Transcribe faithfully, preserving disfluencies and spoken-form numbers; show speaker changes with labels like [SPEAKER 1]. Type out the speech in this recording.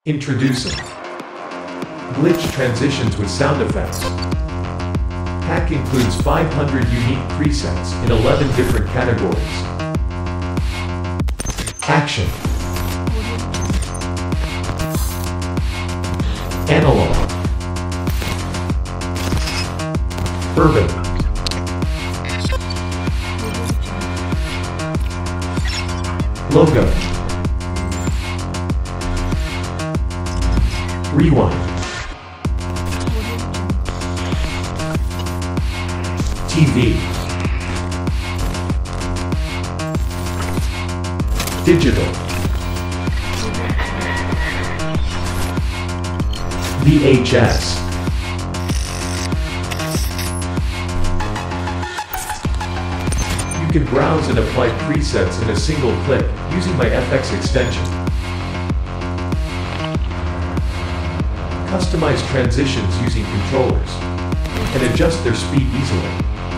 [SPEAKER 1] Introducing glitch transitions with sound effects. Pack includes five hundred unique presets in eleven different categories. Action, analog, urban, logo, rewind, T V, digital, V H S, you can browse and apply presets in a single click using my F X extension. Customize transitions using controllers and adjust their speed easily.